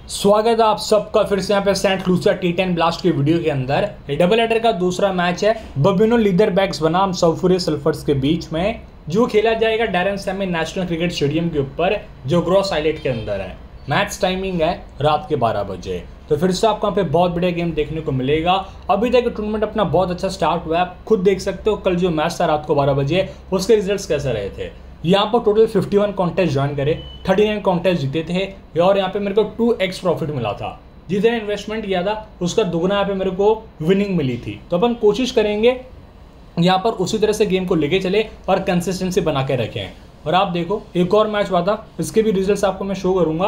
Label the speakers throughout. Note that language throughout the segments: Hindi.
Speaker 1: स्वागत है आप सबका फिर से यहाँ पे सेंट लूसिया T10 ब्लास्ट की वीडियो के अंदर। डबल हेडर का दूसरा मैच है बबिनो लीदरबैक्स बनाम सल्फ्यूरियस सल्फर्स के बीच में, जो खेला जाएगा Darren Sammy national cricket stadium के ऊपर जो ग्रॉस आइलेट के अंदर है। मैच टाइमिंग है रात के 12 बजे। तो फिर से आपको यहाँ पे बहुत बढ़िया गेम देखने को मिलेगा। अभी तक टूर्नामेंट अपना बहुत अच्छा स्टार्ट हुआ है, आप खुद देख सकते हो कल जो मैच था रात को 12 बजे उसके रिजल्ट्स कैसे रहे थे। यहाँ पर टोटल 51 कॉन्टेस्ट ज्वाइन करे, 39 कॉन्टेस्ट जीते थे और यहाँ पे मेरे को 2x प्रॉफिट मिला था। जितने इन्वेस्टमेंट किया था उसका दुगना यहाँ पे मेरे को विनिंग मिली थी। तो अपन कोशिश करेंगे यहाँ पर उसी तरह से गेम को लेके चले और कंसिस्टेंसी बना के रखें। और आप देखो एक और मैच हुआ था, इसके भी रिजल्ट्स आपको मैं शो करूँगा।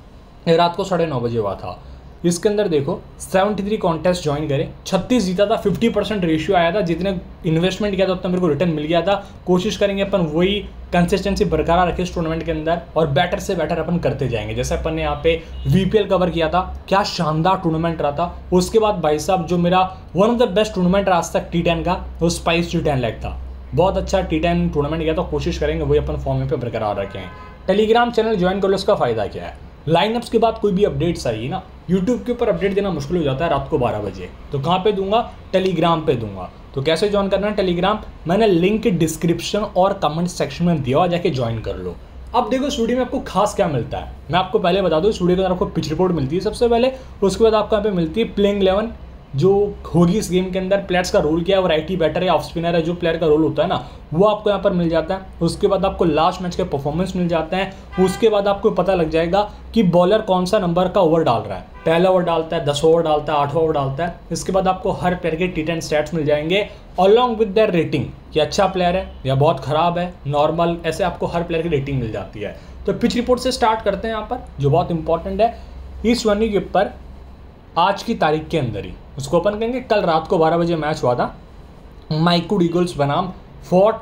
Speaker 1: रात को 9:30 बजे हुआ था। इसके अंदर देखो 73 कॉन्टेस्ट ज्वाइन करे, 36 जीता था, 50% रेशियो आया था। जितने इन्वेस्टमेंट किया था उतना मेरे को रिटर्न मिल गया था। कोशिश करेंगे अपन वही कंसिस्टेंसी बरकरार रखें इस टूर्नामेंट के अंदर और बेटर से बेटर अपन करते जाएंगे। जैसे अपन ने यहाँ पे VPL कवर किया था, क्या शानदार टूर्नामेंट रहा था। उसके बाद भाई साहब जो मेरा one of the best tournament रहा आज तक T10 का, वो स्पाइस T10 लैग था। बहुत अच्छा T10 टूर्नामेंट किया, तो कोशिश करेंगे वही अपन फॉर्म पे बरकरार रखें। टेलीग्राम चैनल ज्वाइन कर लो, इसका फायदा क्या है, लाइनअप्स के बाद कोई भी अपडेट्स आई ना, यूट्यूब के ऊपर अपडेट देना मुश्किल हो जाता है रात को 12 बजे। तो कहाँ पे दूंगा, टेलीग्राम पे दूंगा। तो कैसे ज्वाइन करना है टेलीग्राम, मैंने लिंक डिस्क्रिप्शन और कमेंट सेक्शन में दिया हुआ, जाके ज्वाइन कर लो। अब देखो इस वीडियो में आपको खास क्या मिलता है, मैं आपको पहले बता दूं। इस वीडियो के अंदर आपको पिच रिपोर्ट मिलती है सबसे पहले, उसके बाद आपको यहाँ पे मिलती है प्लेइंग 11 जो होगी इस गेम के अंदर। प्लेयर्स का रोल क्या है, वैरायटी बैटर है, ऑफ स्पिनर है, जो प्लेयर का रोल होता है ना वो आपको यहाँ पर मिल जाता है। उसके बाद आपको लास्ट मैच के परफॉर्मेंस मिल जाते हैं। उसके बाद आपको पता लग जाएगा कि बॉलर कौन सा नंबर का ओवर डाल रहा है, पहला ओवर डालता है, 10 ओवर डालता है, 8वां ओवर डालता है। इसके बाद आपको हर प्लेयर के T10 स्टैट्स मिल जाएंगे अलॉन्ग विद देयर रेटिंग, कि अच्छा प्लेयर है या बहुत खराब है, नॉर्मल, ऐसे आपको हर प्लेयर की रेटिंग मिल जाती है। तो पिच रिपोर्ट से स्टार्ट करते हैं यहाँ पर, जो बहुत इंपॉर्टेंट है इस वन के ऊपर आज की तारीख के अंदर ही। उसको अपन कहेंगे कल रात को 12 बजे मैच हुआ था माइकुड ईगल्स बनाम फोर्ट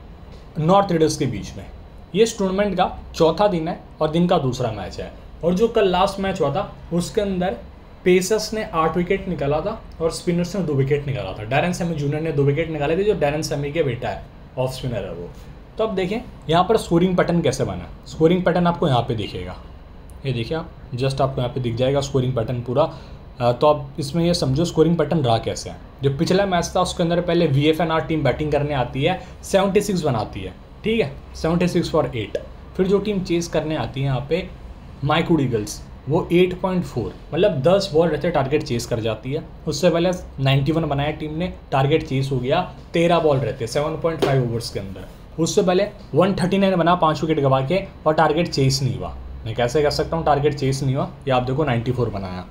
Speaker 1: नॉर्थ रेडर्स के बीच में। ये इस टूर्नामेंट का चौथा दिन है और दिन का दूसरा मैच है। और जो कल लास्ट मैच हुआ था उसके अंदर पेसर्स ने 8 विकेट निकाला था और स्पिनर्स ने 2 विकेट निकाला था। डैरेन सैमी जूनियर ने 2 विकेट निकाले थे, जो डैरेन सैमी के बेटा है, ऑफ स्पिनर है वो। तो अब देखें यहाँ पर स्कोरिंग पैटर्न कैसे बना। स्कोरिंग पैटर्न आपको यहाँ पे दिखेगा, ये देखिए आप, जस्ट आपको यहाँ पे दिख जाएगा स्कोरिंग पैटर्न पूरा। तो आप इसमें ये समझो स्कोरिंग पैटर्न रहा कैसे है। जो पिछला मैच था उसके अंदर पहले VFNR टीम बैटिंग करने आती है, 76 बनाती है, ठीक है, 76 फॉर 8। फिर जो टीम चेस करने आती है यहाँ पे माइकुड ईगल्स, वो 8.4 मतलब 10 बॉल रहते टारगेट चेस कर जाती है। उससे पहले 91 बनाया टीम ने, टारगेट चेस हो गया 13 बॉल रहते 7.5 ओवर्स के अंदर। उससे पहले 139 बना 5 विकेट गवा के और टारगेट चेस नहीं हुआ। मैं कैसे कह सकता हूँ टारगेट चेस नहीं हुआ, ये आप देखो 94 बनाया।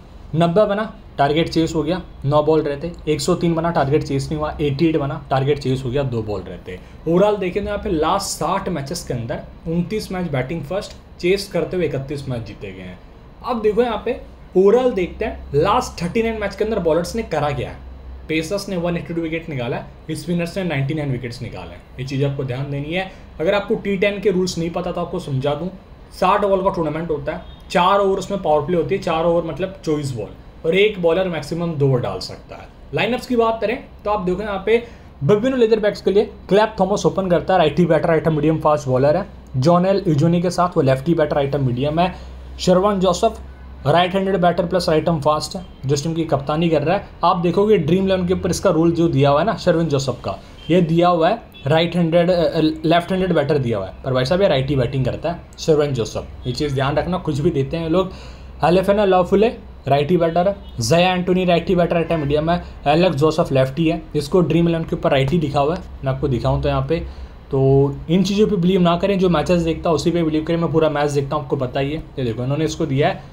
Speaker 1: 90 बना, टारगेट चेस हो गया, 9 बॉल रहते। 103 बना, टारगेट चेस नहीं हुआ। 88 बना, टारगेट चेस हो गया, 2 बॉल रहते। ओवरऑल देखें तो यहाँ पे लास्ट 60 मैचेस के अंदर 29 मैच बैटिंग फर्स्ट, चेस करते हुए 31 मैच जीते गए हैं। अब देखो यहाँ पे ओवरऑल देखते हैं लास्ट 39 मैच के अंदर बॉलर्स ने करा क्या है। पेसर्स ने 182 विकेट निकाला है, स्पिनर्स ने 99 विकेट्स निकाले हैं। ये चीज़ आपको ध्यान देनी है। अगर आपको T10 के रूल्स नहीं पता तो आपको समझा दूँ। 60 ओवर का टूर्नामेंट होता है, 4 ओवर उसमें पावर प्ले होती है, 4 ओवर मतलब 24 बॉल, और एक बॉलर मैक्सिमम 2 ओवर डाल सकता है। लाइनअप्स की बात करें तो आप देखो यहाँ पे बबिनो लीदरबैक्स के लिए क्लैप थॉमस ओपन करता है, righty batter, item medium fast bowler है। जॉन एल इजोनी के साथ वो लेफ्टी बैटर, आइटम मीडियम है। शर्वन Joseph right handed batter plus item fast है, जो टीम की कप्तानी कर रहा है। आप देखोगे ड्रीम 11 के ऊपर इसका रोल जो दिया हुआ है ना शर्वन जोसेफ का, ये दिया हुआ है right handed left handed batter दिया हुआ है, पर भाई साहब ये राइटी बैटिंग करता है शर्वन जोसेफ। ये चीज़ ध्यान रखना, कुछ भी देते हैं लोग। एलेफेना लॉफुले राइटी बैटर है, Jaya Antony righty batter item medium है, एलेक्स जोसेफ लेफ्टी है। इसको ड्रीम 11 के ऊपर राइटी लिखा हुआ है, मैं आपको दिखाऊं तो यहाँ पे। तो इन चीज़ों पे बिलीव ना करें, जो मैचेस देखता है उसी पे बिलीव करें। मैं पूरा मैच देखता हूँ, आपको पता ही है। ये देखो इन्होंने इसको दिया है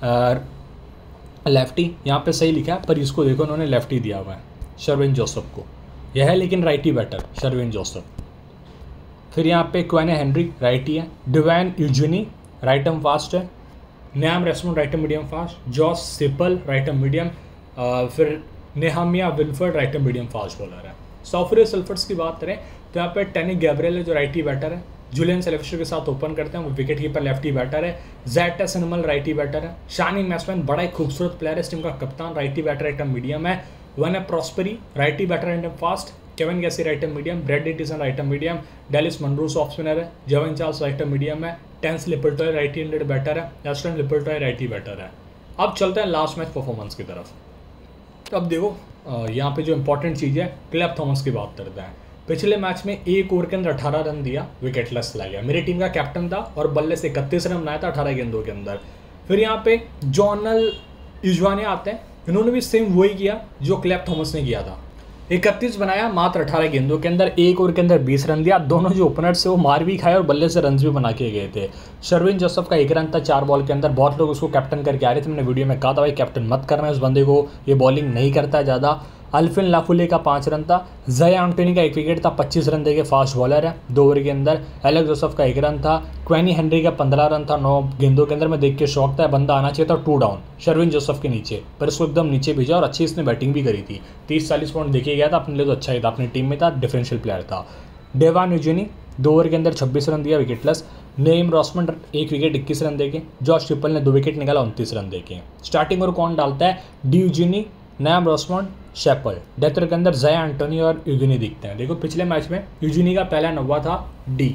Speaker 1: लेफ्टी, यहाँ पे सही लिखा है, पर इसको देखो इन्होंने लेफ्टी दिया हुआ है शर्विन जोसेफ को। यह है लेकिन राइटी बैटर शर्विन जोसेफ। फिर यहाँ पे क्वेने हेनरी राइटी है, डिवाइन यूजनी राइटम फास्ट है, न्याम Rosmond right arm medium fast, Josh Sipple right arm medium, फिर Nehemiah Wilford right arm medium fast bowler है। सल्फ्यूरियस सल्फर्स की बात करें तो यहाँ पे टेनिक गैब्रियल है जो राइटी बैटर है, जुलियन सेलेस्टर के साथ ओपन करते हैं, वो विकेट कीपर लेफ्टी बैटर है। जैटा सिनेमल राइटी बैटर है। शानी मैसमैन बड़ा ही खूबसूरत प्लेयर है, इस टीम का कप्तान, राइटी बैटर आइटम मीडियम है। वन है प्रॉस्पेरी righty batter right arm fast, Kevin गैसी राइट हैंड मीडियम, ब्रैड डिटिसन राइट हैंड मीडियम, डेलिस मनरूस ऑफ स्पिनर है, Jevon Charles right hand medium है, टेंस लिपर्टॉय राइट हैंडेड बैटर है, एस्टन लिपर्टॉय राइटी बैटर है। अब चलते हैं लास्ट मैच परफॉर्मेंस की तरफ। अब देखो यहाँ पे जो इंपॉर्टेंट चीज़ है, क्लेब थॉमस की बात करते हैं। पिछले मैच में एक ओवर के अंदर 18 रन दिया, विकेटलेस चला गया। मेरी टीम का कैप्टन था और बल्ले से 31 रन बनाया था 18 गेंदों के अंदर। फिर यहाँ पे जॉनल इजवाने आते हैं, इन्होंने भी सेम वही किया जो क्लेब थॉमस ने किया था, 31 बनाया मात्र 18 गेंदों के अंदर, एक ओवर के अंदर 20 रन दिया। दोनों जो ओपनर्स से वो मार भी खाए और बल्ले से रन भी बना के गए थे। शर्विन जोसेफ का 1 रन था 4 बॉल के अंदर। बहुत लोग उसको कैप्टन करके आ रहे थे, मैंने वीडियो में कहा था भाई कैप्टन मत करना इस बंदे को, ये बॉलिंग नहीं करता है ज़्यादा। अल्फिन लाफुले का 5 रन था। जया एंटोनी का 1 विकेट था, 25 रन देके फास्ट बॉलर है 2 ओवर के अंदर। एलेक्स जोसेफ का 1 रन था। क्वेनी हेनरी का 15 रन था 9 गेंदों के अंदर। मैं देख के शौक था, बंदा आना चाहिए था 2 डाउन शर्विन जोसेफ के नीचे, पर इसको एकदम नीचे भेजा और अच्छी इसने बैटिंग भी करी थी। 30-40 पॉइंट देखे गया था, अपने लिए तो अच्छा ही था, अपनी टीम में था, डिफरेंशियल प्लेयर था। डेवान यूजिनी 2 ओवर के अंदर 26 रन दिया विकेटलेस। नेम रॉसमंड 1 विकेट 21 रन देके। जॉश ट्रिपल ने 2 विकेट निकाला 29 रन देके। स्टार्टिंग और कौन डालता है? डी यूजिनी, नैम रॉसमंड, शेपल। डेथ ओवर के अंदर जया एंटोनी और यूजिनी दिखते हैं। देखो पिछले मैच में यूजिनी का पहला 9वां था डी,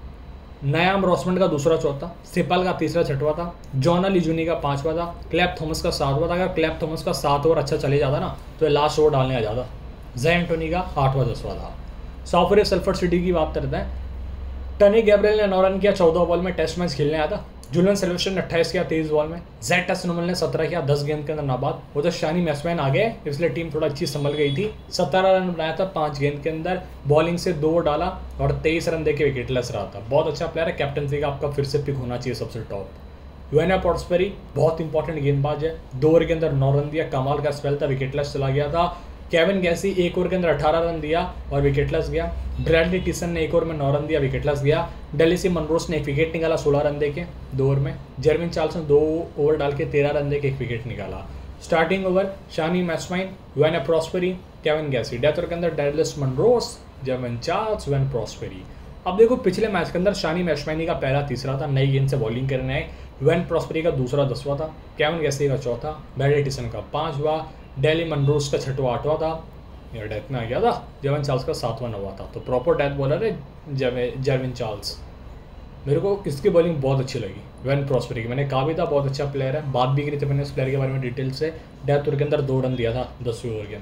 Speaker 1: नयाम रॉसमंड का 2रा 4था, सिपल का 3रा 6वां था, जॉनल यूजिनी का 5वां था, क्लेब थॉमस का 7वां था। अगर क्लेब थॉमस का 7 ओवर अच्छा चले जाता ना तो लास्ट ओवर डालने आ जाता। जया एंटोनी का 8वां 10वां था। साउफरे सल्फर सिटी की बात करते हैं। टनी गैब्रियल ने 9 रन किया 14 बॉल में, टेस्ट मैच खेलने आया था। जुलियन सिल्वेस्टर ने 28 किया 23 बॉल में। जैट एस्नोमल ने 17 किया 10 गेंद के अंदर नाबाद। वो तो शानी मैचमैन आ गए, इसलिए टीम थोड़ा अच्छी संभल गई थी। 17 रन बनाया था 5 गेंद के अंदर, बॉलिंग से 2 डाला और 23 रन देके विकेटलेस रहा था। बहुत अच्छा प्लेयर है, कैप्टनसी का आपका फिर से पिक होना चाहिए सबसे टॉप। यूएना प्रॉस्पेरी बहुत इंपॉर्टेंट गेंदबाज है, 2 ओवर के अंदर 9 रन दिया, कमाल का स्पेल था, विकेटलेस चला गया था। केविन गैसी 1 ओवर के अंदर 18 रन दिया और विकेटलेस गया। ब्रैडली टिसन ने 1 ओवर में 9 रन दिया, विकेटलेस गया। डेलिसी मनरोस ने 1 विकेट निकाला 16 रन देके 2 ओवर में। जर्विन चार्ल्स ने 2 ओवर डाल के 13 रन देके 1 विकेट निकाला। स्टार्टिंग ओवर शानी मैचमाइन, यूएना प्रॉस्पेरी, केविन गैसी। डेथ ओवर के अंदर डेलिस मनरोस, जर्विन चार्ल्स, यूएना प्रॉस्पेरी। अब देखो पिछले मैच के अंदर शानी मैचमाइनी का पहला 3रा था, नई गेंद से बॉलिंग करने आए। यूएना प्रॉस्पेरी का 2रा 10वां था, केविन गैसी का 4था, ब्रैडली टिसन का 5वां, डेली मनरोस का 6वां 8वां था। यार डेथ में आ गया था। जर्विन चार्ल्स का 7वां 9वां था। तो प्रॉपर डेथ बॉलर है जर्विन चार्ल्स। मेरे को इसकी बॉलिंग बहुत अच्छी लगी यूएना प्रॉस्पेरी की, मैंने कहा भी था बहुत अच्छा प्लेयर है, बात भी करी थी मैंने इस प्लेयर के बारे में डिटेल से। डेथ ओवर के अंदर 2 रन दिया था 10वें ओवर के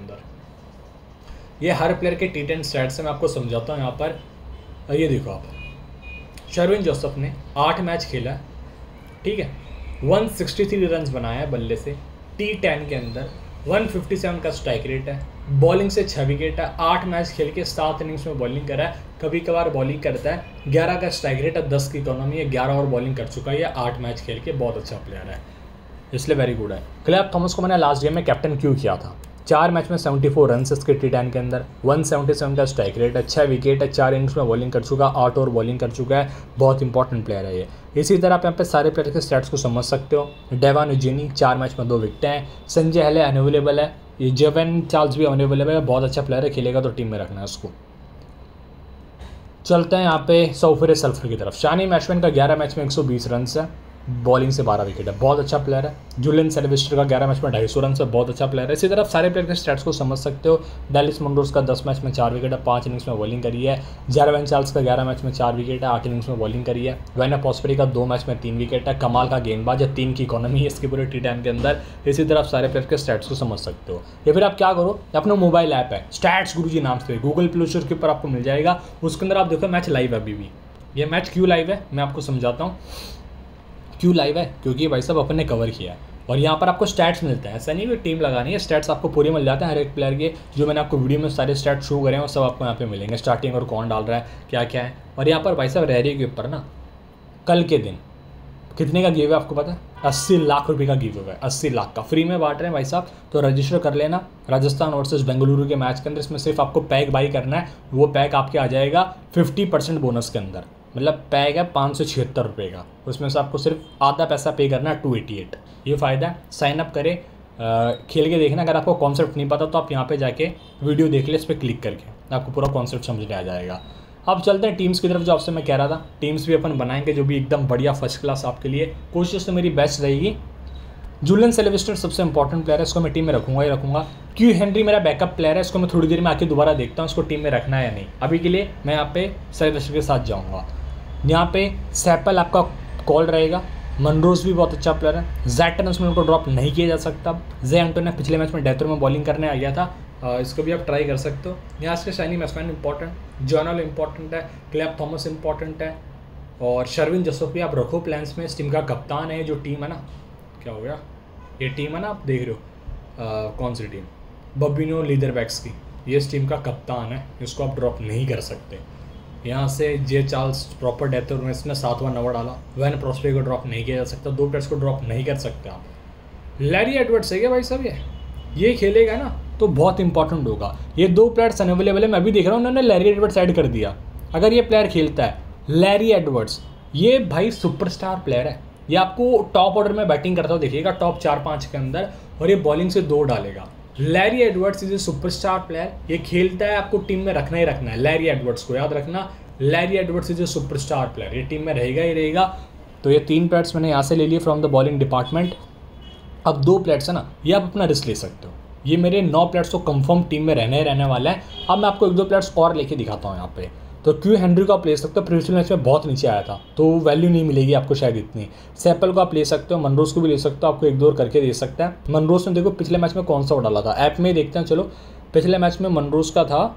Speaker 1: अंदर। ये हर प्लेयर के T10 स्टैट्स से मैं आपको समझाता हूँ यहाँ पर। ये देखो आप, शर्विन जोसेफ ने 8 मैच खेला, ठीक है, 163 रन बनाया है बल्ले से। T10 के अंदर 157 का स्ट्राइक रेट है, बॉलिंग से 6 विकेट है, 8 मैच खेल के 7 इनिंग्स में बॉलिंग करा है, कभी कभार बॉलिंग करता है। 11 का स्ट्राइक रेट है, 10 की इकोनॉमी है, 11 ओवर बॉलिंग कर चुका है, 8 मैच खेल के बहुत अच्छा प्लेयर है, इसलिए वेरी गुड है। क्लेब थॉमस को मैंने लास्ट गेम में कैप्टन क्यों किया था? 4 मैच में 74 रन इसके T10 के अंदर, 177 का स्ट्राइक रेट है, 6 विकेट है, 4 इनिंग्स में बॉलिंग कर चुका, 8 ओवर बॉलिंग कर चुका है, बहुत इंपॉर्टेंट प्लेयर है ये। इसी तरह आप यहाँ पे सारे प्लेयर के स्टैट्स को समझ सकते हो। डेवान यूजिनी 4 मैच में 2 विकेट हैं। संजय हेले अनअवेलेबल है, ये जेवन चार्ल्स भी अनअवेलेबल है, बहुत अच्छा प्लेयर है, खेलेगा तो टीम में रखना है उसको। चलते हैं यहाँ पे साउफरे सल्फर की तरफ। शानी मैचमैन का 11 मैच में 120 रन है, बॉलिंग से 12 विकेट है, बहुत अच्छा प्लेयर है। जुलियन सिल्वेस्टर का 11 मैच में 250 रन से, बहुत अच्छा प्लेयर है। इसी तरह सारे प्लेयर के स्टैट्स को समझ सकते हो। डेलिस मनरोस का 10 मैच में 4 विकेट है, 5 इनिंग्स में बॉलिंग करी है। जर्विन चार्ल्स का 11 मैच में 4 विकेट है, 8 इनिंग्स में बॉलिंग करी है। यूएना प्रॉस्पेरी का 2 मैच में 3 विकेट है, कमाल का गेंदबाज है, 3 की इकोनॉमी है इसके पूरे T10 के अंदर। इसी तरह आप सारे प्लेयर के स्टैट्स को समझ सकते हो। या फिर आप क्या करो, अपना मोबाइल ऐप है स्टैट्स गुरुजी नाम से, गूगल प्ले स्टोर के ऊपर आपको मिल जाएगा, उसके अंदर आप देखो मैच लाइव है अभी भी। ये मैच क्यों लाइव है मैं आपको समझाता हूँ। क्यों लाइव है? क्योंकि भाई साहब अपन ने कवर किया है और यहाँ पर आपको स्टैट्स मिलते हैं। ऐसा नहीं कि टीम लगानी है, स्टैट्स आपको पूरे मिल जाते हैं हर एक प्लेयर के। जो मैंने आपको वीडियो में सारे स्टैट्स शो करे हैं वो सब आपको यहाँ पे मिलेंगे, स्टार्टिंग और कौन डाल रहा है क्या क्या है। और यहाँ पर भाई साहब रैरी के ऊपर ना कल के दिन कितने का गिव है आपको पता है? 80 लाख रुपये का गिव है, 80 लाख का फ्री में बांट रहे हैं भाई साहब। तो रजिस्टर कर लेना। राजस्थान वर्सेस बेंगलुरु के मैच के अंदर इसमें सिर्फ आपको पैक बाई करना है, वो पैक आपके आ जाएगा 50% बोनस के अंदर। मतलब पैक है 576 रुपये का, उसमें से आपको सिर्फ आधा पैसा पे करना है 288। ये फ़ायदा है, साइन अप करें, खेल के देखना। अगर आपको कॉन्सेप्ट नहीं पता तो आप यहाँ पे जाके वीडियो देख ले, इस पर क्लिक करके आपको पूरा कॉन्सेप्ट समझने आ जाएगा। अब चलते हैं टीम्स की तरफ, जो आपसे मैं कह रहा था। टीम्स भी अपन बनाएंगे जो भी एकदम बढ़िया फर्स्ट क्लास आपके लिए। कोशिश तो मेरी बेस्ट रहेगी जूलियन सेल्वेस्टर सबसे इंपॉर्टेंट प्लेयर है, इसको मैं टीम में रखूंगा ही रखूंगा। क्यू हेनरी मेरा बैकअप प्लेयर है, इसको मैं थोड़ी देर में आके दोबारा देखता हूँ इसको टीम में रखना है या नहीं। अभी के लिए मैं यहाँ पे सेल्वेस्टर के साथ जाऊँगा। यहाँ पे सैपल आपका कॉल रहेगा। मनरोज भी बहुत अच्छा प्लेयर है। जैक टर्नस में उनको ड्रॉप नहीं किया जा सकता। जे एंटोनी पिछले मैच में डेथर में बॉलिंग करने आ गया था, इसको भी आप ट्राई कर सकते हो। यहाँ से शाइनी मैचमैन इंपॉर्टेंट, जॉनल इंपॉर्टेंट है, क्लैप थॉमस इंपॉर्टेंट है, और शर्विन जोसेफ भी आप रखो प्लान्स में। इस टीम का कप्तान है जो टीम है ना, क्या हो गया, ये टीम है ना आप देख रहे हो, कौन सी टीम, बबिनो लीदरबैक्स की, ये इस टीम का कप्तान है, इसको आप ड्रॉप नहीं कर सकते। यहाँ से जे चार्ल्स प्रॉपर डेथ और इसने 7वां नंबर डाला। वैन प्रॉस्पे को ड्रॉप नहीं किया जा सकता, 2 प्लेयर्स को ड्रॉप नहीं कर सकते आप। लैरी एडवर्ड्स है क्या भाई साहब, ये खेलेगा ना तो बहुत इंपॉर्टेंट होगा। ये 2 प्लेयर्स अनअवेलेबल है, मैं भी देख रहा हूँ उन्होंने लैरी एडवर्ड्स ऐड कर दिया। अगर ये प्लेयर खेलता है लैरी एडवर्ड्स, ये भाई सुपरस्टार प्लेयर है। ये आपको टॉप ऑर्डर में बैटिंग करता हो देखिएगा, टॉप 4-5 के अंदर, और ये बॉलिंग से 2 डालेगा। Larry Edwards is a superstar player, ये खेलता है, आपको टीम में रखना ही रखना है। लैरी एडवर्ड्स को याद रखना, Larry Edwards is a superstar player, ये टीम में रहेगा ही रहेगा। तो ये 3 प्लेयर्स मैंने यहाँ से ले लिए फ्रॉम द बॉलिंग डिपार्टमेंट। अब 2 प्लेयर्स है ना, ये आप अपना रिस्क ले सकते हो। ये मेरे 9 प्लेयर्स तो कंफर्म टीम में रहने वाला है। अब मैं आपको 1-2 प्लेयर्स और लेके दिखाता हूँ यहाँ पे। तो क्यू हेनरी को आप ले सकते हो, प्रीवियस मैच में बहुत नीचे आया था तो वैल्यू नहीं मिलेगी आपको शायद इतनी। सैपल को आप ले सकते हो, मनरोज को भी ले सकते हो, आपको 1-2 करके दे सकता है। मनरोज ने देखो पिछले मैच में कौन सा डाला था, ऐप में देखते हैं। चलो पिछले मैच में मनरोज का था,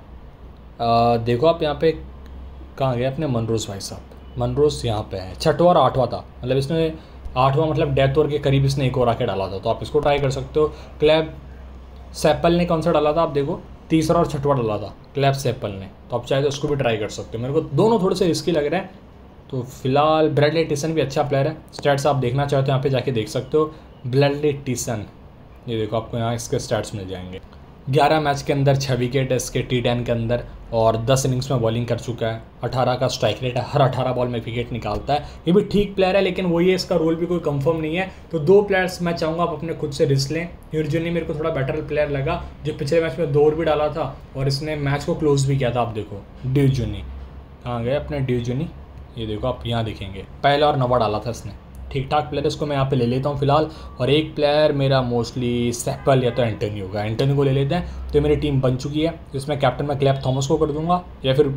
Speaker 1: देखो आप यहाँ पे कहाँ गए अपने मनरोज भाई साहब, मनरोज यहाँ पे है, 6वां और 8वां था, मतलब इसने 8वां मतलब डेथ ओवर के करीब इसने 1 और आके डाला था, तो आप इसको ट्राई कर सकते हो। क्लैब सैपल ने कौन सा डाला था आप देखो, 3रा और 6वां डाला था क्लैब सैपल ने, तो आप चाहे तो उसको भी ट्राई कर सकते हो। मेरे को दोनों थोड़े से रिस्की लग रहे हैं। तो फिलहाल ब्रैडली टिसन भी अच्छा प्लेयर है, स्टैट्स आप देखना चाहो तो यहाँ पे जाके देख सकते हो। ब्रैडली टिसन, ये देखो आपको यहाँ इसके स्टैट्स मिल जाएंगे। 11 मैच के अंदर 6 विकेट है इसके T10 के अंदर, और 10 इनिंग्स में बॉलिंग कर चुका है। 18 का स्ट्राइक रेट है, हर 18 बॉल में विकेट निकालता है। ये भी ठीक प्लेयर है, लेकिन वही है इसका रोल भी कोई कंफर्म नहीं है। तो 2 प्लेयर्स मैं चाहूँगा आप अपने खुद से रिस्क लें। यूर्जनी मेरे को थोड़ा बेटर प्लेयर लगा, जो पिछले मैच में 2 ओवर भी डाला था और इसने मैच को क्लोज भी किया था। आप देखो ड्यूजनी कहाँ गए अपने ड्यूजनी, ये देखो आप यहाँ देखेंगे, पहला और 9वां डाला था इसने। ठीक ठाक प्लेयर, इसको मैं यहाँ पे ले लेता हूँ फिलहाल। और एक प्लेयर मेरा मोस्टली सैपल या तो एंटोनी होगा, एंटोनी को ले लेते हैं। तो मेरी टीम बन चुकी है, इसमें कैप्टन मैं क्लैप थॉमस को कर दूंगा या फिर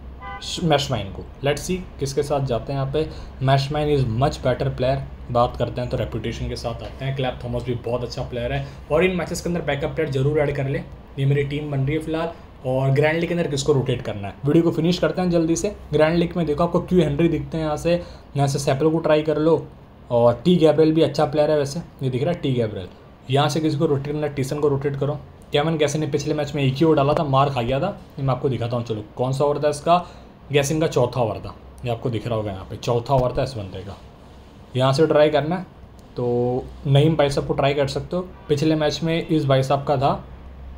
Speaker 1: मैशमैन को। लेट्स सी किसके साथ जाते हैं यहाँ पे। मैशमैन इज़ मच बेटर प्लेयर, बात करते हैं तो रेपुटेशन के साथ आते हैं। क्लैप थॉमस भी बहुत अच्छा प्लेयर है, और इन मैचेस के अंदर बैकअप प्लेयर जरूर ऐड कर ले। ये मेरी टीम बन रही है फिलहाल। और ग्रैंड लीग के अंदर किसको रोटेट करना है, वीडियो को फिनिश करते हैं जल्दी से। ग्रैंड लीग में देखो आपको क्यू हेनरी दिखते हैं, यहाँ से सैपल को ट्राई कर लो, और टी गैब्रियल भी अच्छा प्लेयर है वैसे, ये दिख रहा है टी गैब्रियल। यहाँ से किसी को रोटेट करना, टीसन को रोटेट करो। केविन गैसिन ने पिछले मैच में 1 ही ओवर डाला था, मार खा गया था। ये मैं आपको दिखाता हूँ, चलो कौन सा ओवर था इसका। गैसिन का 4था ओवर था, ये आपको दिख रहा होगा यहाँ पे 4था ओवर था इस बंदे का। यहाँ से ट्राई करना है तो नईम भाई साहब को ट्राई कर सकते हो। पिछले मैच में इस भाई साहब का था,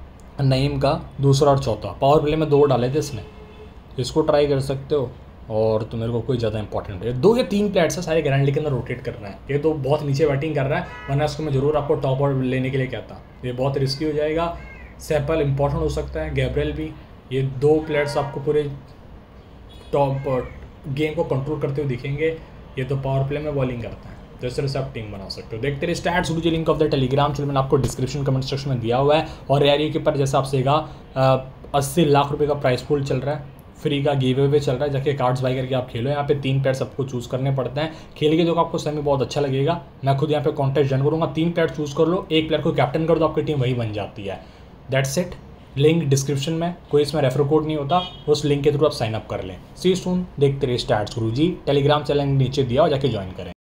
Speaker 1: नईम का 2रा और 4था, पावर प्ले में 2 डाले थे इसने, इसको ट्राई कर सकते हो। और तो मेरे को कोई ज़्यादा इंपॉर्टेंट है, 2 या 3 प्लेयर्स है सारे ग्रैंड लीग के अंदर रोटेट करना है। ये तो बहुत नीचे बैटिंग कर रहा है, वरना इसको मैं जरूर आपको टॉप ऑर्डर लेने के लिए कहता। ये बहुत रिस्की हो जाएगा। सैपल इंपॉर्टेंट हो सकता है, गैब्रियल भी। ये 2 प्लेयर्स आपको पूरे टॉप गेम को कंट्रोल करते हुए दिखेंगे। ये तो पावर प्ले में बॉलिंग करता है, तो इस तरह से आप टीम बना सकते हो। देखते रहिए stats video, link of the Telegram channel मैंने आपको डिस्क्रिप्शन कमेंट सेक्शन में दिया हुआ है। और यार के ऊपर जैसा आपसे 80 लाख रुपये का प्राइस पूल चल रहा है, फ्री का गिव अवे चल रहा है, जाके कार्ड्स बाई करके आप खेलो। यहाँ पे 3 प्लेयर सबको चूज़ करने पड़ते हैं, खेल के जो आपको सेमी बहुत अच्छा लगेगा। मैं खुद यहाँ पे कॉन्टेस्ट जॉइन करूँगा, 3 प्लेयर चूज़ कर लो, 1 प्लेयर को कैप्टन कर दो, आपकी टीम वही बन जाती है। That's it. लिंक डिस्क्रिप्शन में, कोई इसमें रेफर कोड नहीं होता, उस लिंक के थ्रू आप साइन अप कर लें। सी सून। देखते रहिए स्टैट्स गुरुजी, टेलीग्राम चैनल नीचे दिया हो, जाके ज्वाइन करें।